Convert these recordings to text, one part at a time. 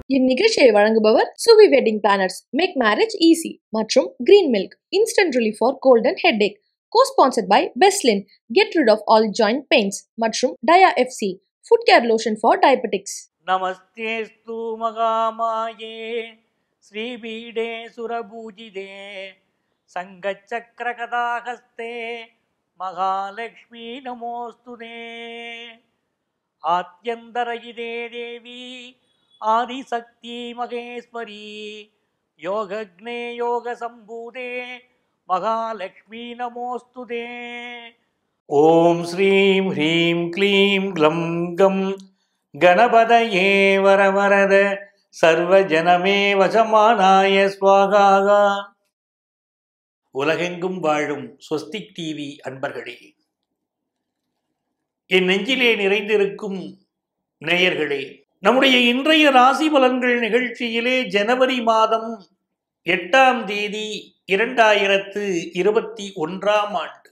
இந்நிகழ்ச்சியை வழங்குபவர் Suvi wedding planners, make marriage easy மற்றும் green milk instant relief for cold and headache. Co-sponsored by Bestlin, get rid of all joint pains மற்றும் Dia FC, foot care lotion for diabetics. நமஸ்தேஸ்து மகாமாயே ஸ்ரீபீடே சுரபூஜிதே சங்கச்சக்கரகதாஹஸ்தே மகாலக்ஷ்மி நமோஸ்துதே. ஆத்யந்தரயிதே தேவி ஆதிசக்தி மகேஸ்வரி யோகக்னே யோக சம்பூதே மகாலக்ஷ்மி நமோஸ்துதே. ஓம் ஸ்ரீம் ஹ்ரீம் க்ளீம் க்ளம் கம் கணபதயே வரவரத சர்வஜனமே வசமானாய ஸ்வாகா. உலகெங்கும் வாழும் ஸ்வஸ்திக் டிவி அன்பர்களே, என் நெஞ்சிலே நிறைந்திருக்கும் நேயர்களே, நம்முடைய இன்றைய ராசி பலன்கள் நிகழ்ச்சியிலே ஜனவரி மாதம் 8ஆம் தேதி 2021ஆம் ஆண்டு,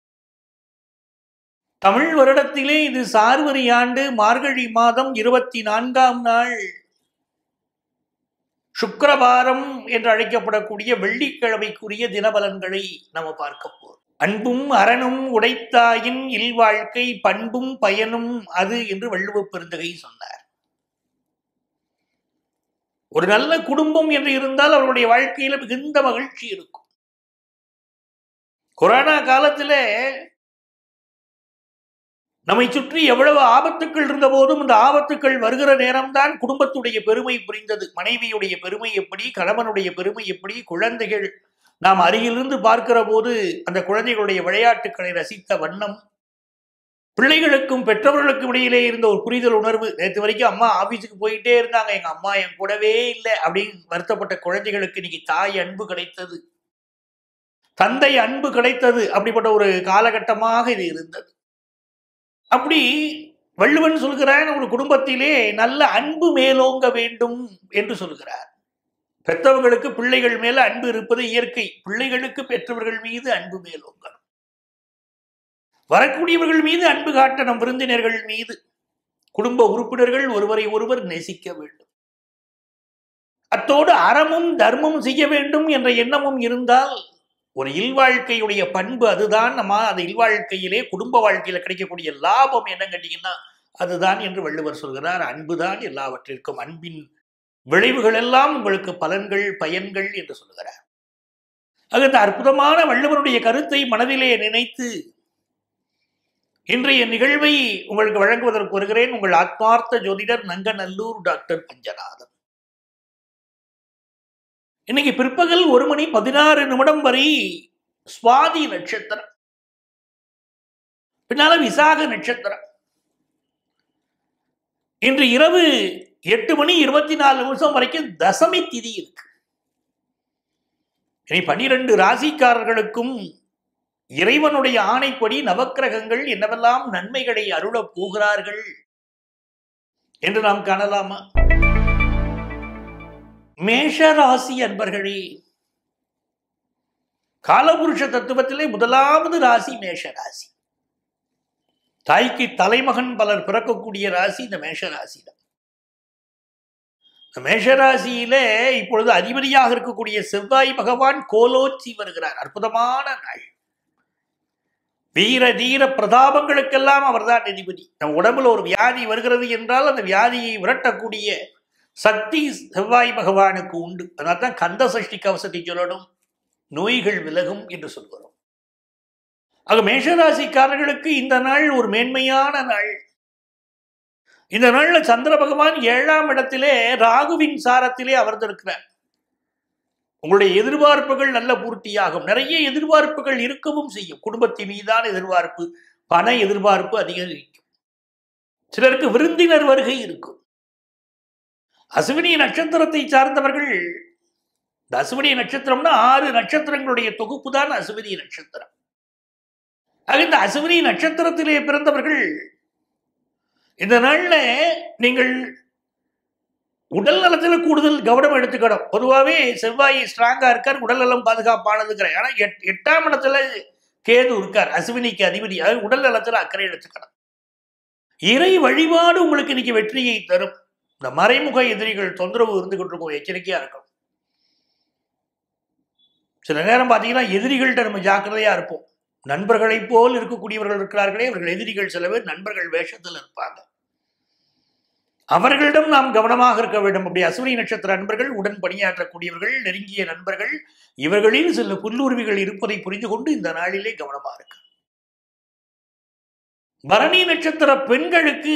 தமிழ் வருடத்திலே இது சார்வரி ஆண்டு, மார்கழி மாதம் 24ஆம் நாள், சுக்கிரவாரம் என்று அழைக்கப்படக்கூடிய வெள்ளிக்கிழமைக்குரிய தினபலன்களை நாம் பார்க்க போறோம். அன்பும் அரணும் உடைத்தாயின் இல்வாழ்க்கை பண்பும் பயனும் அது என்று வள்ளுவப் பெருந்தகை சொன்னார். ஒரு நல்ல குடும்பம் என்று இருந்தால் அவருடைய வாழ்க்கையில மிகுந்த மகிழ்ச்சி இருக்கும். கொரோனா காலத்துல நம்மை சுற்றி எவ்வளவு ஆபத்துக்கள் இருந்த போதும் இந்த ஆபத்துக்கள் வருகிற நேரம்தான் குடும்பத்துடைய பெருமை புரிந்தது. மனைவியுடைய பெருமை எப்படி, கணவனுடைய பெருமை எப்படி, குழந்தைகள் நாம் அருகிலிருந்து பார்க்கிற போது அந்த குழந்தைகளுடைய விளையாட்டுக்களை ரசித்த வண்ணம், பிள்ளைகளுக்கும் பெற்றவர்களுக்கும் இடையிலே இருந்த ஒரு புரிதல் உணர்வு. நேற்று வரைக்கும் அம்மா ஆபீஸுக்கு போயிட்டே இருந்தாங்க, எங்க அம்மா என் கூடவே இல்லை அப்படின்னு வருத்தப்பட்ட குழந்தைகளுக்கு இன்னைக்கு தாய் அன்பு கிடைத்தது, தந்தை அன்பு கிடைத்தது. அப்படிப்பட்ட ஒரு காலகட்டமாக இது இருந்தது. அப்படி வள்ளுவன் சொல்கிறான், ஒரு குடும்பத்திலே நல்ல அன்பு மேலோங்க வேண்டும் என்று சொல்கிறார். பெற்றவர்களுக்கு பிள்ளைகள் மேல அன்பு இருப்பது இயற்கை. பிள்ளைகளுக்கு பெற்றவர்கள் மீது அன்பு மேலோங்கணும். வரக்கூடியவர்கள் மீது அன்பு காட்டணும். விருந்தினர்கள் மீது, குடும்ப உறுப்பினர்கள் ஒருவரை ஒருவர் நேசிக்க வேண்டும். அத்தோடு அறமும் தர்மமும் செய்ய வேண்டும் என்ற எண்ணமும் இருந்தால் ஒரு இல்வாழ்க்கையுடைய பண்பு அதுதான். நம்ம அது இல்வாழ்க்கையிலே குடும்ப வாழ்க்கையில கிடைக்கக்கூடிய லாபம் என்ன கேட்டீங்கன்னா அதுதான் என்று வள்ளுவர் சொல்கிறார். அன்புதான் எல்லாவற்றிற்கும், அன்பின் விளைவுகள் எல்லாம் உங்களுக்கு பலன்கள் பயன்கள் என்று சொல்கிறார். ஆக இந்த அற்புதமான வள்ளுவருடைய கருத்தை மனதிலே நினைத்து இன்றைய நிகழ்வை உங்களுக்கு வழங்குவதற்கு வருகிறேன். உங்கள் ஆத்மார்த்த ஜோதிடர் நங்கநல்லூர் டாக்டர் பஞ்சநாதன். இன்னைக்கு பிற்பகல் 1:16 வரை சுவாதி நட்சத்திரம், பின்னால விசாக நட்சத்திரம். இன்று இரவு 8:24 வரைக்கும் தசமி திதி இருக்கு. இனி 12 ராசிக்காரர்களுக்கும் இறைவனுடைய ஆணைப்படி நவக்கிரகங்கள் என்னவெல்லாம் நன்மைகளை அருளப் போகிறார்கள் என்று நாம் காணலாமா? மேஷராசி அன்பர்களே, காலபுருஷ தத்துவத்திலே முதலாவது ராசி மேஷராசி. தாய்க்கு தலைமகன் பலர் பிறக்கக்கூடிய ராசி இந்த மேஷராசி தான். இந்த மேஷராசியில இப்பொழுது அதிபதியாக இருக்கக்கூடிய செவ்வாய் பகவான் கோலோச்சி வருகிறார். அற்புதமான நாள். வீர தீர பிரதாபங்களுக்கெல்லாம் அவர்தான் அதிபதி. நம் உடம்புல ஒரு வியாதி வருகிறது என்றால் அந்த வியாதியை விரட்டக்கூடிய சக்தி செவ்வாய் பகவானுக்கு உண்டு. அதனால்தான் கந்த சஷ்டி கவசத்தை சொல்லணும், நோய்கள் விலகும் என்று சொல்கிறோம். ஆக மேஷராசிக்காரர்களுக்கு இந்த நாள் ஒரு மேன்மையான நாள். இந்த நாள்ல சந்திர பகவான் 7ஆம் இடத்திலே ராகுவின் சாரத்திலே அமர்ந்திருக்கிறார். உங்களுடைய எதிர்பார்ப்புகள் நல்ல பூர்த்தியாகும். நிறைய எதிர்பார்ப்புகள் இருக்கவும் செய்யும். குடும்பத்தின் மீதான எதிர்பார்ப்பு, பண எதிர்பார்ப்பு அதிகரிக்கும். சிலருக்கு விருந்தினர் வருகை இருக்கும். அஸ்வினி நட்சத்திரத்தை சார்ந்தவர்கள், இந்த அஸ்வினி நட்சத்திரம்னா 6 நட்சத்திரங்களுடைய தொகுப்பு தான் அஸ்வினி நட்சத்திரம். இந்த அஸ்வினி நட்சத்திரத்திலே பிறந்தவர்கள் இந்த நாள்ல நீங்கள் உடல் நலத்தில் கூடுதல் கவனம் எடுத்துக்கணும். பொதுவாகவே செவ்வாய் ஸ்ட்ராங்கா இருக்கார், உடல் நலம் பாதுகாப்பானதுங்கிறார். ஆனா 8ஆம் இடத்துல கேது இருக்கார், அஸ்வினிக்கு அதிபதி. உடல் நலத்தில் அக்கறை எடுத்துக்கணும். இறை வழிபாடு உங்களுக்கு இன்னைக்கு வெற்றியை தரும். இந்த மறைமுக எதிரிகள் தொந்தரவு இருந்துகிட்டு இருக்கும், எச்சரிக்கையா இருக்கும். சில நேரம் பார்த்தீங்கன்னா எதிரிகள்கிட்ட நம்ம ஜாக்கிரதையா இருப்போம். நண்பர்களைப் போல் இருக்கக்கூடியவர்கள் இருக்கிறார்களே, அவர்கள் எதிரிகள் சில பேர் நண்பர்கள் வேஷத்தில் இருப்பாங்க. அவர்களிடம் நாம் கவனமாக இருக்க வேண்டும். அப்படி அஸ்வினி நட்சத்திர நண்பர்கள், உடன் பணியாற்றக்கூடியவர்கள், நெருங்கிய நண்பர்கள், இவர்களில் சில புல்லுருவிகள் இருப்பதை புரிந்து கொண்டு இந்த நாளிலே கவனமாக இருக்க. பரணி நட்சத்திர பெண்களுக்கு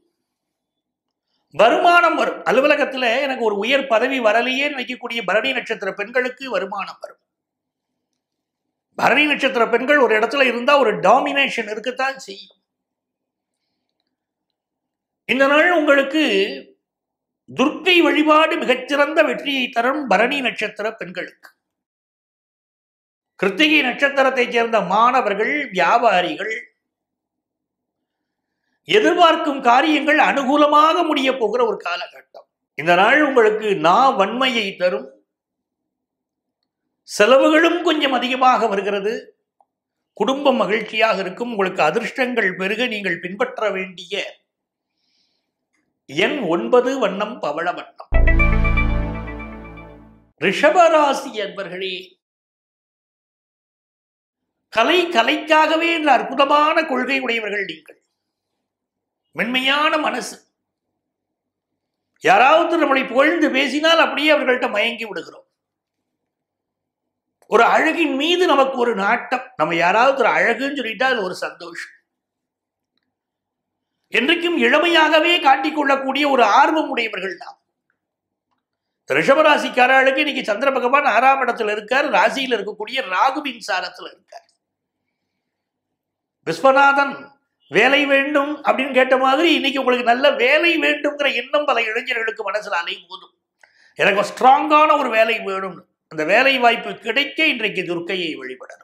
வருமானம் வரும். அலுவலகத்துல எனக்கு ஒரு உயர் பதவி வரலையே நினைக்கக்கூடிய பரணி நட்சத்திர பெண்களுக்கு வருமானம் வரும். பரணி நட்சத்திர பெண்கள் ஒரு இடத்துல இருந்தா ஒரு டாமினேஷன் இருக்கத்தான் செய்யும். இந்த நாள் உங்களுக்கு துர்க்கை வழிபாடு மிகச்சிறந்த வெற்றியை தரும் பரணி நட்சத்திர பெண்களுக்கு. கிருத்திகை நட்சத்திரத்தைச் சேர்ந்த மாணவர்கள், வியாபாரிகள் எதிர்பார்க்கும் காரியங்கள் அனுகூலமாக முடிய போகிற ஒரு காலகட்டம். இந்த நாள் உங்களுக்கு வன்மையை தரும். செலவுகளும் கொஞ்சம் அதிகமாக வருகிறது. குடும்பம் மகிழ்ச்சியாக இருக்கும். உங்களுக்கு அதிர்ஷ்டங்கள் பெருக நீங்கள் பின்பற்ற வேண்டிய எண் 9, வண்ணம் பவள வண்ணம். ரிஷபராசி அன்பர்களே, கலைக்காகவே என்ற அற்புதமான கொள்கை உடையவர்கள் நீங்கள். மென்மையான மனசு. யாராவது நம்மளை புகழ்ந்து பேசினால் அப்படியே அவர்கள்ட்ட மயங்கி விடுகிறோம். ஒரு அழகின் மீது நமக்கு ஒரு நாட்டம். நம்ம யாராவது ஒரு அழகுன்னு சொல்லிட்டா அது ஒரு சந்தோஷம். என்றைக்கும் இளமையாகவே காட்டிக்கொள்ளக்கூடிய ஒரு ஆர்வம் உடையவர்கள் தான். ரிஷபராசிக்காரர்களுக்கு இன்னைக்கு சந்திர பகவான் 6ஆம் இடத்துல இருக்கார். ராசியில் இருக்கக்கூடிய ராகுவின் சாரத்தில் இருக்கார். விஸ்வநாதன் வேலை வேண்டும் அப்படின்னு கேட்ட மாதிரி இன்னைக்கு உங்களுக்கு நல்ல வேலை வேண்டும்ங்கிற எண்ணம் பல இளைஞர்களுக்கு மனசுல அலை போதும். எனக்கு ஸ்ட்ராங்கான ஒரு வேலை வேணும். அந்த வேலை வாய்ப்பு கிடைக்க இன்றைக்கு துர்க்கையை வழிபடணும்.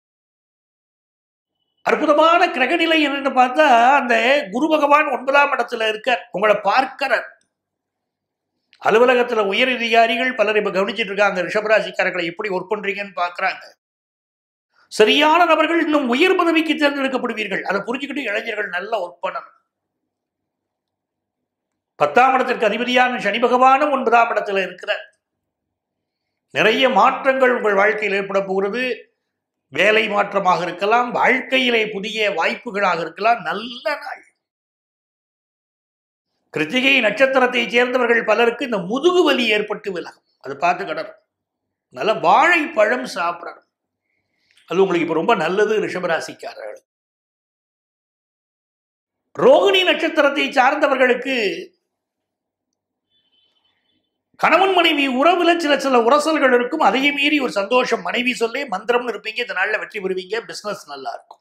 அற்புதமான கிரகநிலை என்னன்னு பார்த்தா, அந்த குரு பகவான் 9ஆம் இடத்துல இருக்கார். உங்களை பார்க்கிறார். அலுவலகத்துல உயர் அதிகாரிகள் பலர் இப்ப கவனிச்சிட்டு இருக்காங்க. ரிஷபராசிக்காரர்களை எப்படி ஒர்க் பண்றீங்கன்னு பாக்குறாங்க. சரியான நபர்கள் இன்னும் உயர் பதவிக்கு தேர்ந்தெடுக்கப்படுவீர்கள். அதை புரிஞ்சுக்கிட்டு இளைஞர்கள் நல்ல ஒர்க் பண்ணணும். 10ஆம் இடத்திற்கு அதிபதியான சனி பகவானும் 9ஆம் இடத்துல இருக்கிறார். நிறைய மாற்றங்கள் உங்கள் வாழ்க்கையில் ஏற்பட போகிறது. வேலை மாற்றமாக இருக்கலாம், வாழ்க்கையிலே புதிய வாய்ப்புகளாக இருக்கலாம். நல்ல நாள். கிருத்திகை நட்சத்திரத்தை சேர்ந்தவர்கள் பலருக்கு இந்த முதுகு வலி ஏற்பட்டு விலகும். அதை பார்த்து கடனும். நல்ல வாழைப்பழம் சாப்பிடணும். அது உங்களுக்கு இப்ப ரொம்ப நல்லது. ரிஷபராசிக்காரர்கள். ரோகிணி நட்சத்திரத்தை சார்ந்தவர்களுக்கு கணவன் மனைவி உறவுல சில உரசல்கள் இருக்கும். அதையும் மீறி ஒரு சந்தோஷம். மனைவி சொல்லே மந்திரம்னு இருப்பீங்க. இந்த நாள்ல வெற்றி பெறுவீங்க. பிசினஸ் நல்லா இருக்கும்.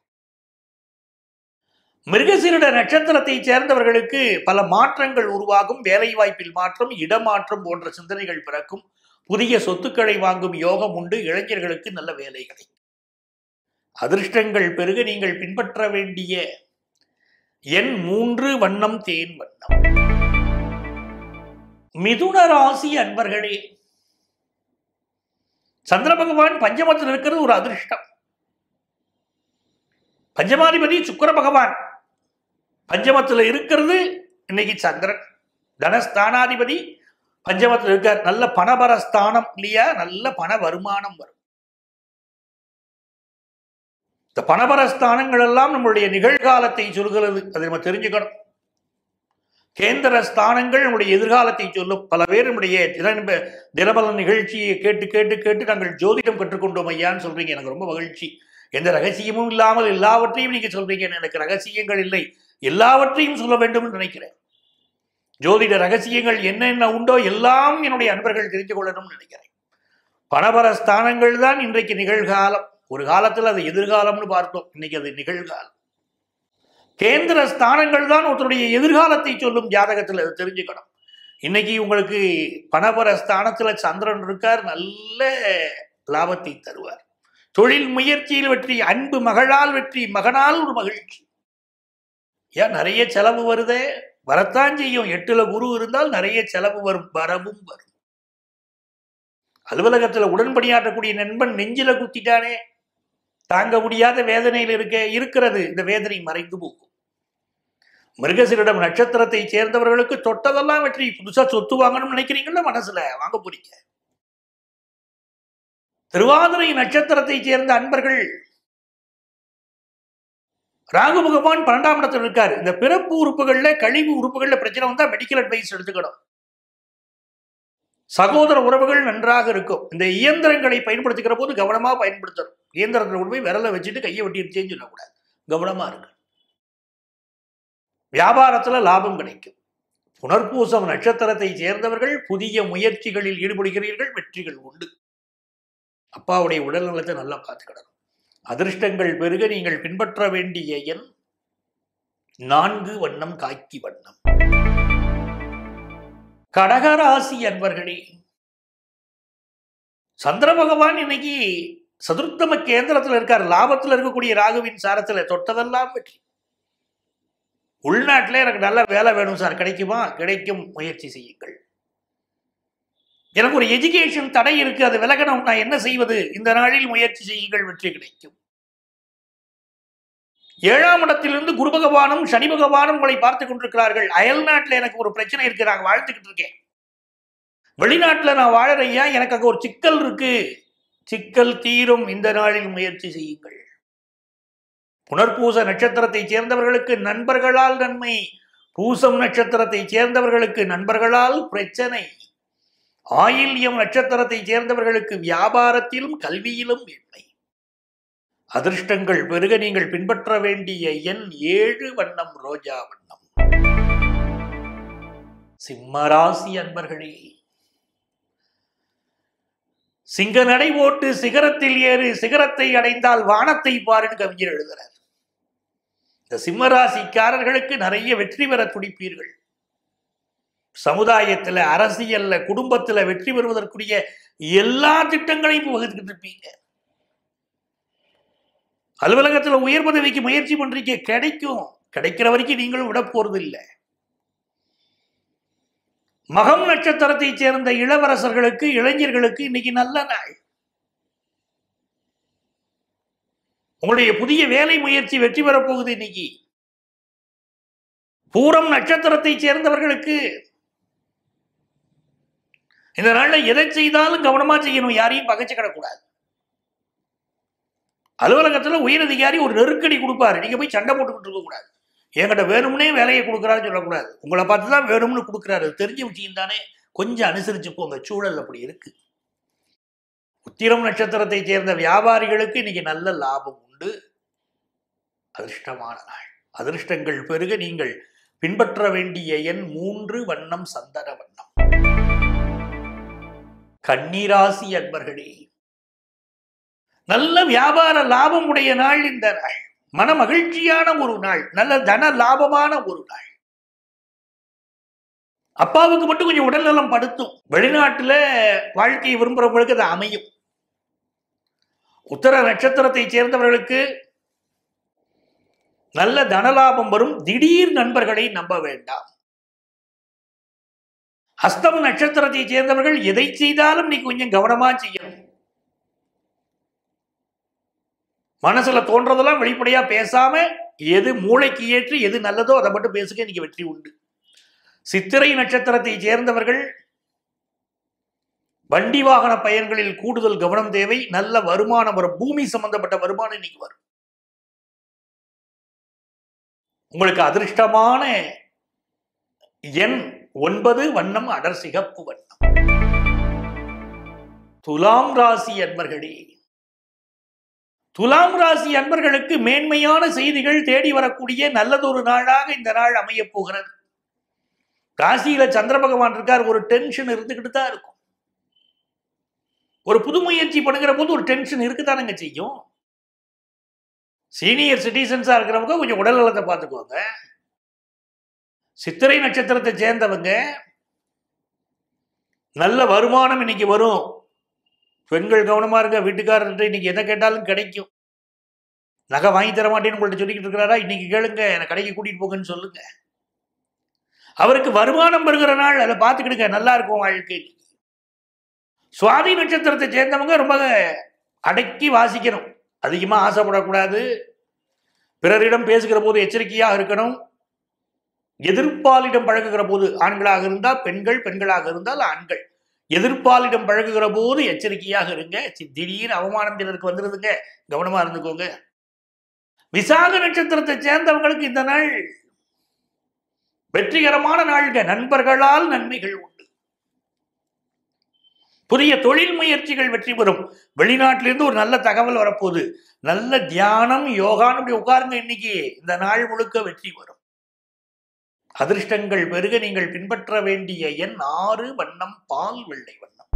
மிருகசீரிட நட்சத்திரத்தை சேர்ந்தவர்களுக்கு பல மாற்றங்கள் உருவாகும். வேலை வாய்ப்பில் மாற்றம், இடமாற்றம் போன்ற சிந்தனைகள் பிறக்கும். புதிய சொத்துக்களை வாங்கும் யோகம் உண்டு. இளைஞர்களுக்கு நல்ல வேலைகளை. அதிர்ஷ்டங்கள் பெருக நீங்கள் பின்பற்ற வேண்டிய எண் 3, வண்ணம் தேன் வண்ணம். மிதுன ராசி அன்பர்களே, சந்திர பகவான் பஞ்சமத்தில் இருக்கிறது ஒரு அதிர்ஷ்டம். பஞ்சமாதிபதி சுக்கிர பகவான் பஞ்சமத்தில் இருக்கிறது. இன்னைக்கு சந்திரன் தனஸ்தானாதிபதி பஞ்சமத்தில் இருக்கார். நல்ல பணபரஸ்தானம் இல்லையா? நல்ல பண வருமானம் வரும். இந்த பணபரஸ்தானங்கள் எல்லாம் நம்மளுடைய நிகழ்காலத்தை சொல்கிறது. அதை நம்ம தெரிஞ்சுக்கணும். கேந்திர ஸ்தானங்கள் நம்முடைய எதிர்காலத்தை சொல்லும். பல பேர் நம்முடைய தினபல நிகழ்ச்சியை கேட்டு கேட்டு கேட்டு நாங்கள் ஜோதிடம் கற்றுக்கொண்டோம் ஐயான்னு சொல்றீங்க. எனக்கு ரொம்ப மகிழ்ச்சி. எந்த ரகசியமும் இல்லாமல் எல்லாவற்றையும் நீங்க சொல்றீங்க. எனக்கு ரகசியங்கள் இல்லை, எல்லாவற்றையும் சொல்ல வேண்டும் என்று நினைக்கிறேன். ஜோதிட ரகசியங்கள் என்னென்ன உண்டோ எல்லாம் என்னுடைய அன்பர்கள் தெரிந்து கொள்ளணும்னு நினைக்கிறேன். பணபர ஸ்தானங்கள் தான் இன்றைக்கு நிகழ்காலம். ஒரு காலத்தில் அது எதிர்காலம்னு பார்த்தோம். இன்னைக்கு அது நிகழ்காலம். கேந்திர ஸ்தானங்கள் தான் ஒருத்தருடைய எதிர்காலத்தை சொல்லும். ஜாதகத்தில் அதை தெரிஞ்சுக்கணும். இன்னைக்கு உங்களுக்கு பணபர ஸ்தானத்துல சந்திரன் இருக்கார். நல்ல லாபத்தை தருவார். தொழில் முயற்சியில் வெற்றி, அன்பு மகளால் வெற்றி, மகனால் ஒரு மகிழ்ச்சி. ஏன் நிறைய செலவு வருதே? வரத்தான் செய்யும். 8ல குரு இருந்தால் நிறைய செலவு வரும், வரவும் வரும். அலுவலகத்துல உடன்படியாற்றக்கூடிய நண்பன் நெஞ்சில குத்திட்டானே, தாங்க முடியாத வேதனையில் இருக்கிறது. இந்த வேதனை மறைந்து போகும். மிருகசீரிடம் நட்சத்திரத்தை சேர்ந்தவர்களுக்கு தொட்டதெல்லாம் வெற்றி. புதுசா சொத்து வாங்கணும்னு நினைக்கிறீங்களா? மனசுல வாங்க போறீங்க. திருவாதிரை நட்சத்திரத்தை சேர்ந்த அன்பர்கள், ராகு பகவான் 12ஆம் இடத்தில் இருக்காரு. இந்த பிறப்பு உறுப்புகள்ல, கழிவு உறுப்புகள்ல பிரச்சனை வந்தா மெடிக்கல் அட்வைஸ் எடுத்துக்கணும். சகோதர உறவுகள் நன்றாக இருக்கும். இந்த இயந்திரங்களை பயன்படுத்துகிற போது கவனமா பயன்படுத்தணும். இயந்திரத்தில் கொண்டு போய் விரலை வச்சுட்டு கையை வெட்டிடுச்சேன்னு சொல்லக்கூடாது. கவனமா இருக்கு. வியாபாரத்துல லாபம் கிடைக்கும். புனர்பூசம் நட்சத்திரத்தை சேர்ந்தவர்கள் புதிய முயற்சிகளில் ஈடுபடுகிறீர்கள், வெற்றிகள் உண்டு. அப்பாவுடைய உடல் நலத்தை நல்லா பார்த்துக்கிடணும். அதிர்ஷ்டங்கள் பெருக நீங்கள் பின்பற்ற வேண்டிய எண் 4, வண்ணம் காக்கி வண்ணம். கடகராசி அன்பர்களே, சந்திர பகவான் இன்னைக்கு சதுர்த்தம கேந்திரத்தில் இருக்கார். லாபத்தில் இருக்கக்கூடிய ராகுவின் சாரத்துல தொட்டதெல்லாம் வெற்றி. உள்நாட்டில் எனக்கு நல்ல வேலை வேணும் சார், கிடைக்குமா? கிடைக்கும், முயற்சி செய்யுங்கள். எனக்கு ஒரு எஜுகேஷன் தடை இருக்கு, அது விலகணும், நான் என்ன செய்வது? இந்த நாளில் முயற்சி செய்யுங்கள், வெற்றி கிடைக்கும். 7ஆம் இடத்திலிருந்து குரு பகவானும் சனி பகவானும் உங்களை பார்த்துக் கொண்டிருக்கிறார்கள். அயல் நாட்டில் எனக்கு ஒரு பிரச்சனை இருக்கு, நான் வாழ்ந்துகிட்டு இருக்கேன். வெளிநாட்டில் நான் வாழறையா, எனக்கு அங்க ஒரு சிக்கல் இருக்கு, சிக்கல் தீரும். இந்த நாளில் முயற்சி செய்யுங்கள். புனர்பூச நட்சத்திரத்தை சேர்ந்தவர்களுக்கு நண்பர்களால் நன்மை. பூசம் நட்சத்திரத்தை சேர்ந்தவர்களுக்கு நண்பர்களால் பிரச்சனை. ஆயில்யம் நட்சத்திரத்தை சேர்ந்தவர்களுக்கு வியாபாரத்திலும் கல்வியிலும் மேன்மை. அதிர்ஷ்டங்கள் பெருக நீங்கள் பின்பற்ற வேண்டிய எண் 7, வண்ணம் ரோஜா வண்ணம். சிம்மராசி அன்பர்களே, சிங்க நடை போட்டு சிகரத்தில் ஏறு, சிகரத்தை அடைந்தால் வானத்தை பாருன்னு கவிஞர் எழுதுகிறார். இந்த சிம்மராசிக்காரர்களுக்கு நிறைய வெற்றி பெற துடிப்பீர்கள். சமுதாயத்துல, அரசியல்ல, குடும்பத்துல வெற்றி பெறுவதற்குரிய எல்லா திட்டங்களையும் வகுத்துக்கிட்டு இருப்பீங்க. அலுவலகத்துல உயர் பதவிக்கு முயற்சி பண்றீங்க, கிடைக்கும். கிடைக்கிற வரைக்கும் நீங்களும் விட போறது இல்லை. மகம் நட்சத்திரத்தை சேர்ந்த இளவரசர்களுக்கு, இளைஞர்களுக்கு இன்னைக்கு நல்ல நாள். உங்களுடைய புதிய வேலை முயற்சி வெற்றி பெறப் போகுது இன்னைக்கு. பூரம் நட்சத்திரத்தை சேர்ந்தவர்களுக்கு இந்த நாள்ல எதை செய்தாலும் கவனமா செய்யணும், யாரையும் பகைச்சு கிடக்கூடாது. அலுவலகத்துல உயரதிகாரி ஒரு நெருக்கடி கொடுப்பாரு, நீங்க போய் சண்டை போட்டுக்கிட்டு இருக்க கூடாது. என்கிட்ட வேணும்னே வேலையை கொடுக்குறாருன்னு சொல்லக்கூடாது. உங்களை பார்த்துதான் வேணும்னு கொடுக்குறாரு, தெரிஞ்ச விஷயம் தானே, கொஞ்சம் அனுசரிச்சு போங்க. சூழல் அப்படி இருக்கு. உத்திரம் நட்சத்திரத்தை சேர்ந்த வியாபாரிகளுக்கு இன்னைக்கு நல்ல லாபம் உண்டு. அதிர்ஷ்டமான நாள். அதிர்ஷ்டங்கள் பெருக நீங்கள் பின்பற்ற வேண்டிய எண் 3, வண்ணம் சந்தன வண்ணம். கன்னிராசி அன்பர்களே, நல்ல வியாபார லாபம் உடைய நாள் இந்த நாள். மன மகிழ்ச்சியான ஒரு நாள், நல்ல தன லாபமான ஒரு நாள். அப்பாவுக்கு மட்டும் கொஞ்சம் உடல்நலம் படுத்தும். வெளிநாட்டுல வாழ்க்கையை விரும்புறவங்களுக்கு அது அமையும். உத்தர நட்சத்திரத்தை சேர்ந்தவர்களுக்கு நல்ல தனலாபம் வரும். திடீர் நண்பர்களை நம்ப வேண்டாம். ஹஸ்தம் நட்சத்திரத்தை சேர்ந்தவர்கள் எதை செய்தாலும் நீ கொஞ்சம் கவனமா செய்யணும். மனசுல தோன்றதெல்லாம் வெளிப்படையா பேசாம, எது மூளைக்கு ஏற்று எது நல்லதோ அதை மட்டும் பேசுக, இன்னைக்கு வெற்றி உண்டு. சித்திரை நட்சத்திரத்தை சேர்ந்தவர்கள் வண்டி வாகன பயன்களில் கூடுதல் கவனம் தேவை. நல்ல வருமானம் வரும். பூமி சம்பந்தப்பட்ட வருமானம் இன்னைக்கு வரும். உங்களுக்கு அதிர்ஷ்டமான எண் 9, வண்ணம் அடர் சிகப்பு வண்ணம். துலாம் ராசி அன்பர்களே, துலாம் ராசி அன்பர்களுக்கு மேன்மையான செய்திகள் தேடி வரக்கூடிய நல்லதொரு நாளாக இந்த நாள் அமைய போகிறது. ராசியில சந்திர பகவான் இருக்கார். ஒரு டென்ஷன் இருந்துகிட்டு தான் இருக்கும். ஒரு புது முயற்சி பண்ணுகிற போது ஒரு டென்ஷன் இருக்குதானுங்க செய்யும். சீனியர் சிட்டிசன்ஸா இருக்கிறவங்க கொஞ்சம் உடல் நலத்தை பார்த்துக்குவாங்க. சித்திரை நட்சத்திரத்தை சேர்ந்தவங்க நல்ல வருமானம் இன்னைக்கு வரும். பெண்கள் கவனமா இருக்க. வீட்டுக்காரர்கிட்ட இன்னைக்கு எதை கேட்டாலும் கிடைக்கும். நகை வாங்கி தர மாட்டேன்னு உங்கள்ட்ட சொல்லிக்கிட்டு இருக்கிறாரா, இன்னைக்கு கேளுங்க, என்னை கடைக்கு கூட்டிட்டு போங்கன்னு சொல்லுங்க. அவருக்கு வருமானம் வருகிற நாள், அதை பார்த்துக்கிடுங்க, நல்லா இருக்கும் வாழ்க்கை. சுவாதி நட்சத்திரத்தை சேர்ந்தவங்க ரொம்ப அடக்கி வாசிக்கணும். அதிகமா ஆசைப்படக்கூடாது. பிறரிடம் பேசுகிற போது எச்சரிக்கையாக இருக்கணும். எதிர்ப்பாலிடம் பழகுகிற போது ஆண்களாக இருந்தால் பெண்கள், பெண்களாக இருந்தால் ஆண்கள், எதிர்ப்பாலிடம் பழகுகிற போது எச்சரிக்கையாக இருங்க. திடீர்னு அவமானம் சிலருக்கு வந்துருதுங்க, கவனமா இருந்துக்கோங்க. விசாக நட்சத்திரத்தை சேர்ந்தவங்களுக்கு இந்த நாள் வெற்றிகரமான நாள்க. நண்பர்களால் நன்மைகள் உண்டு. புதிய தொழில் முயற்சிகள் வெற்றி பெறும். வெளிநாட்டிலிருந்து ஒரு நல்ல தகவல் வரப்போகுது. நல்ல தியானம், யோகான்னு இப்படி உட்காருங்க. இன்னைக்கு இந்த நாள் முழுக்க வெற்றி வரும். அதிர்ஷ்டங்கள் பெருக நீங்கள் பின்பற்ற வேண்டிய எண் 6, வண்ணம் பால் வெள்ளை வண்ணம்.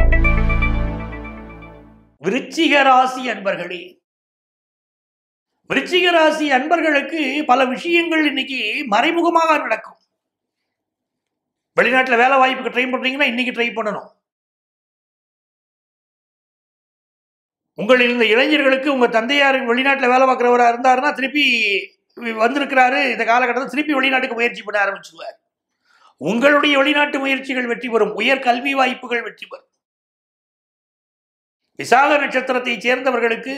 விருச்சிக ராசி அன்பர்களே, விருச்சிக ராசி அன்பர்களுக்கு பல விஷயங்கள் இன்னைக்கு மறைமுகமாக நடக்கும். வெளிநாட்டில் வேலை வாய்ப்புக்கு ட்ரை பண்றீங்கன்னா இன்னைக்கு ட்ரை பண்ணணும். உங்களில் இந்த இளைஞர்களுக்கு உங்க தந்தையார் வெளிநாட்டில் வேலை பார்க்கிறவரா இருந்தாருன்னா திருப்பி வந்திருக்கிறாரு, இந்த காலகட்டத்தில் திருப்பி வெளிநாட்டுக்கு முயற்சி பண்ண ஆரம்பிச்சுவார். உங்களுடைய வெளிநாட்டு முயற்சிகள் வெற்றி பெறும். உயர் கல்வி வாய்ப்புகள் வெற்றி பெறும். விசாக நட்சத்திரத்தை சேர்ந்தவர்களுக்கு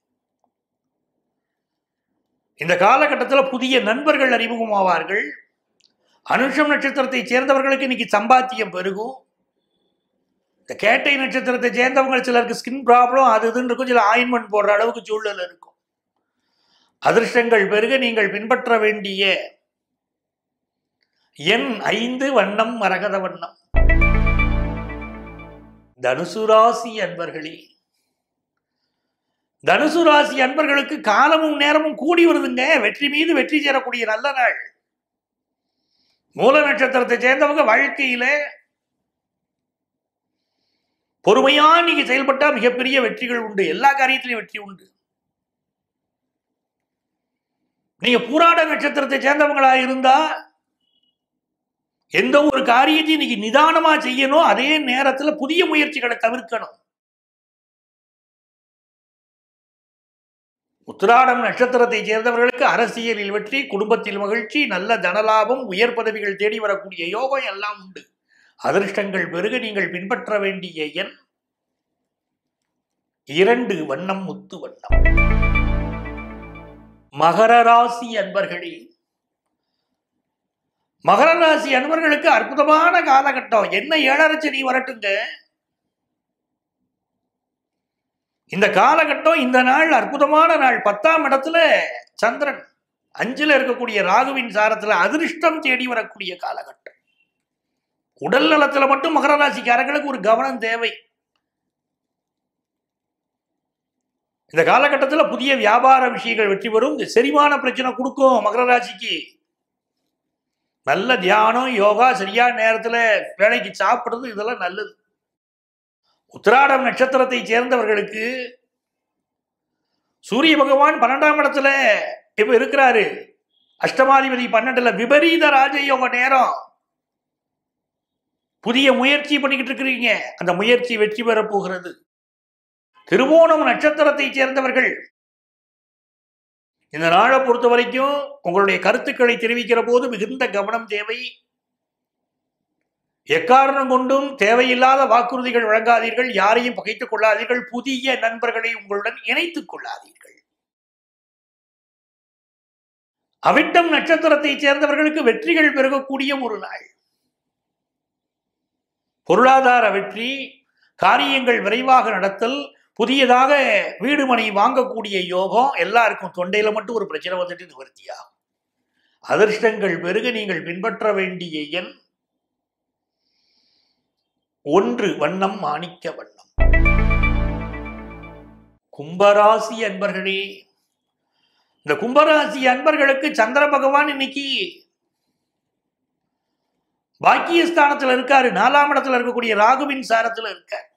இந்த காலகட்டத்தில் புதிய நண்பர்கள் அறிமுகமாவார்கள். அனுஷம் நட்சத்திரத்தை சேர்ந்தவர்களுக்கு இன்னைக்கு சம்பாத்தியம் பெருகும். இந்த கேட்டை நட்சத்திரத்தை சேர்ந்தவங்க சிலருக்கு ஸ்கின் ப்ராப்ளம் அது இதுன்னு இருக்கும். சில ஆயின்மெண்ட் போடுற அளவுக்கு சூழல் இருக்கும். அதிர்ஷ்டங்கள் பெருக நீங்கள் பின்பற்ற வேண்டிய எண் 5, வண்ணம் மரகத வண்ணம். தனுசு ராசி அன்பர்களே, தனுசு ராசி அன்பர்களுக்கு காலமும் நேரமும் கூடி வருதுங்க. வெற்றி மீது வெற்றி சேரக்கூடிய நல்ல நாள். மூல நட்சத்திரத்தை சேர்ந்தவங்க வாழ்க்கையில பொறுமையா நீங்க செயல்பட்டா மிகப்பெரிய வெற்றிகள் உண்டு. எல்லா காரியத்திலையும் வெற்றி உண்டு. நீங்க பூராட நட்சத்திரத்தை சேர்ந்தவங்களா இருந்தா எந்த ஒரு காரியத்தையும் இன்னைக்கு நிதானமா செய்யணும். அதே நேரத்தில் புதிய முயற்சிகளை தவிர்க்கணும். உத்திராடம் நட்சத்திரத்தை சேர்ந்தவர்களுக்கு அரசியலில் வெற்றி, குடும்பத்தில் மகிழ்ச்சி, நல்ல தனலாபம், உயர் பதவிகள் தேடி வரக்கூடிய யோகம் எல்லாம் உண்டு. அதிர்ஷ்டங்கள் பெருக நீங்கள் பின்பற்ற வேண்டிய எண் 2, வண்ணம் முத்து வண்ணம். மகர ராசி அன்பர்களே, மகர ராசி அன்பர்களுக்கு அற்புதமான காலகட்டம். என்ன 7.5 சனி வரட்டுங்க. இந்த காலகட்டம், இந்த நாள் அற்புதமான நாள். 10ஆம் இடத்துல சந்திரன், 5ல் இருக்கக்கூடிய ராகுவின் சாரத்துல அதிர்ஷ்டம் தேடி வரக்கூடிய காலகட்டம். உடல் நலத்துல மட்டும் மகர ராசிக்காரர்களுக்கு ஒரு கவனம் தேவை. இந்த காலகட்டத்தில் புதிய வியாபார விஷயங்கள் வெற்றி பெறும். செரிமான பிரச்சனை கொடுக்கும் மகர ராசிக்கு. நல்ல தியானம், யோகா, சரியான நேரத்தில் வேலைக்கு சாப்பிடுறது, இதெல்லாம் நல்லது. உத்திராடம் நட்சத்திரத்தை சேர்ந்தவர்களுக்கு சூரிய பகவான் 12ஆம் இடத்துல இப்ப இருக்கிறாரு. அஷ்டமாதிபதி 12ல் விபரீத ராஜயோக நேரம். புதிய முயற்சி பண்ணிக்கிட்டு இருக்கிறீங்க, அந்த முயற்சி வெற்றி பெறப் போகிறது. திருவோணம் நட்சத்திரத்தை சேர்ந்தவர்கள் இந்த நாளை பொறுத்த வரைக்கும் உங்களுடைய கருத்துக்களை தெரிவிக்கிற போது மிகுந்த கவனம் தேவை. எக்காரணம் கொண்டும் தேவையில்லாத வாக்குறுதிகள் வழங்காதீர்கள். யாரையும் பகைத்துக் கொள்ளாதீர்கள். புதிய நண்பர்களை உங்களுடன் இணைத்துக் கொள்ளாதீர்கள். அவிட்டம் நட்சத்திரத்தை சேர்ந்தவர்களுக்கு வெற்றிகள் பெருகக்கூடிய ஒரு நாள். பொருளாதார வெற்றி, காரியங்கள் விரைவாக நடத்தல், புதியதாக வீடு மனை வாங்கக்கூடிய யோகம். எல்லாருக்கும் தொண்டையில மட்டும் ஒரு பிரச்சனை வந்துட்டு நிவர்த்தியாகும். அதிர்ஷ்டங்கள் பெருக நீங்கள் பின்பற்ற வேண்டிய எண் 1, வண்ணம் மாணிக்க வண்ணம். கும்பராசி அன்பர்களே, இந்த கும்பராசி அன்பர்களுக்கு சந்திர பகவான் இன்னைக்கு பாக்கியஸ்தானத்தில் இருக்காரு. 4ஆம் இடத்துல இருக்கக்கூடிய ராகுவின் சாரத்தில் இருக்கார்.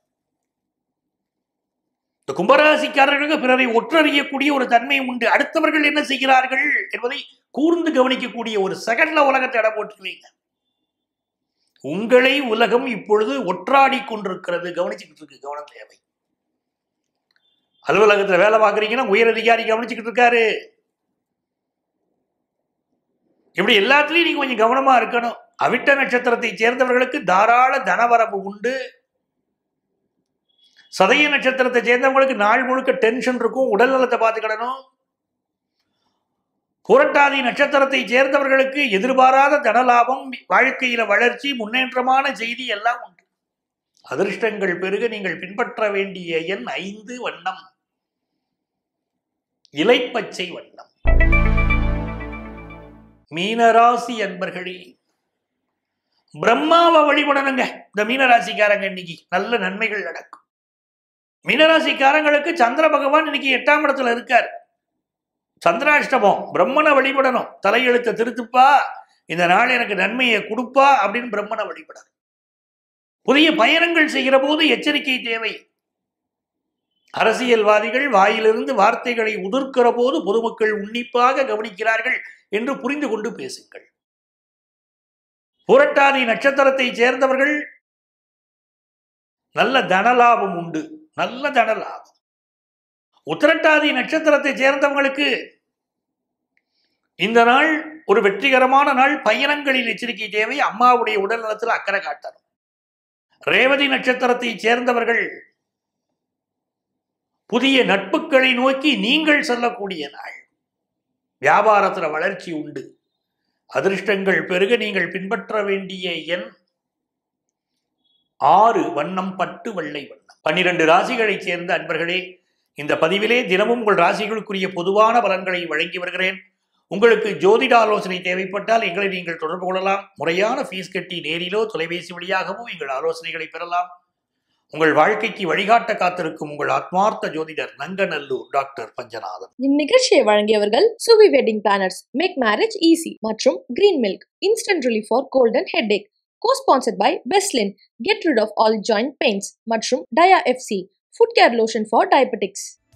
இந்த கும்பராசிக்காரர்களுக்கு பிறரை ஒற்றறியக்கூடிய ஒரு தன்மை உண்டு. அடுத்தவர்கள் என்ன செய்கிறார்கள் என்பதை கூர்ந்து கவனிக்கக்கூடிய ஒரு செகண்ட்ல உலகத்தை இடம் போட்டுருவீங்க. உங்களை உலகம் இப்பொழுது ஒற்றாடி கொண்டிருக்கிறது. கவனிச்சுக்கிட்டு இருக்கு. கவனம் தேவை. அலுவலகத்தில் வேலை பார்க்குறீங்கன்னா உயர் அதிகாரி கவனிச்சுக்கிட்டு இருக்காரு. இப்படி எல்லாத்துலயும் நீங்க கொஞ்சம் கவனமா இருக்கணும். அவிட்ட நட்சத்திரத்தை சேர்ந்தவர்களுக்கு தாராள தனவரவு உண்டு. சதய நட்சத்திரத்தை சேர்ந்தவங்களுக்கு நாள் முழுக்க டென்ஷன் இருக்கும். உடல் நலத்தை பார்த்துக்கிடணும். புரட்டாதி நட்சத்திரத்தை சேர்ந்தவர்களுக்கு எதிர்பாராத தனலாபம், வாழ்க்கையில வளர்ச்சி, முன்னேற்றமான செய்தி எல்லாம் உண்டு. அதிர்ஷ்டங்கள் பெருக நீங்கள் பின்பற்ற வேண்டிய எண் 5, வண்ணம் இலைப்பச்சை வண்ணம். மீனராசி அன்பர்களே, பிரம்மாவை வழிபடணுங்க. இந்த மீனராசிக்காரங்க இன்னைக்கு நல்ல நன்மைகள் நடக்கும். மீனராசிக்காரங்களுக்கு சந்திர பகவான் இன்னைக்கு 8ஆம் இடத்துல இருக்கார். சந்திராஷ்டமம், பிரம்மனை வழிபடணும். தலையெழுத்த திருத்துப்பா, இந்த நாள் எனக்கு நன்மையை கொடுப்பா அப்படின்னு பிரம்மனை வழிபடணும். புதிய பயணங்கள் செய்கிற போது எச்சரிக்கை தேவை. அரசியல்வாதிகள் வாயிலிருந்து வார்த்தைகளை உதிர்க்கிற போது பொதுமக்கள் உன்னிப்பாக கவனிக்கிறார்கள் என்று புரிந்து கொண்டு பேசுங்கள். புரட்டாதி நட்சத்திரத்தை சேர்ந்தவர்கள் நல்ல தனலாபம் உண்டு, நல்ல தனலாபம். உத்திரட்டாதி நட்சத்திரத்தை சேர்ந்தவங்களுக்கு இந்த நாள் ஒரு வெற்றிகரமான நாள். பயணங்களில் எச்சரிக்கை தேவை. அம்மாவுடைய உடல் நலத்தில் அக்கறை காட்டணும். ரேவதி நட்சத்திரத்தை சேர்ந்தவர்கள் புதிய நட்புகளை நோக்கி நீங்கள் செல்லக்கூடிய நாள். வியாபாரத்தில் வளர்ச்சி உண்டு. அதிர்ஷ்டங்கள் பெருக நீங்கள் பின்பற்ற வேண்டிய எண் 6, வண்ணம் பட்டு வெள்ளை வண்ணம். 12 ராசிகளைச் சேர்ந்த அன்பர்களே, இந்த பதிவிலே தினமும் உங்கள் ராசிகளுக்குரிய பொதுவான பலன்களை வழங்கி வருகிறேன். உங்களுக்கு ஜோதிட ஆலோசனை தேவைப்பட்டால் எங்களை நீங்கள் தொடர்பு கொள்ளலாம். முறையான ஃபீஸ் கட்டி நேரிலோ தொலைபேசி வழியாகவும் எங்கள் ஆலோசனைகளை பெறலாம். உங்கள் வாழ்க்கைக்கு வழிகாட்ட காத்திருக்கும் உங்கள் ஆத்மார்த்த ஜோதிடர் நங்கநல்லூர் டாக்டர் பஞ்சநாதன். இந்நிகழ்ச்சியை வழங்கியவர்கள் Suvi wedding planners, make marriage easy மற்றும் green milk, instant relief for cold and headache. Co-sponsored by Bestlin, get rid of all joint pains மற்றும் Dia FC, foot care lotion for diabetics.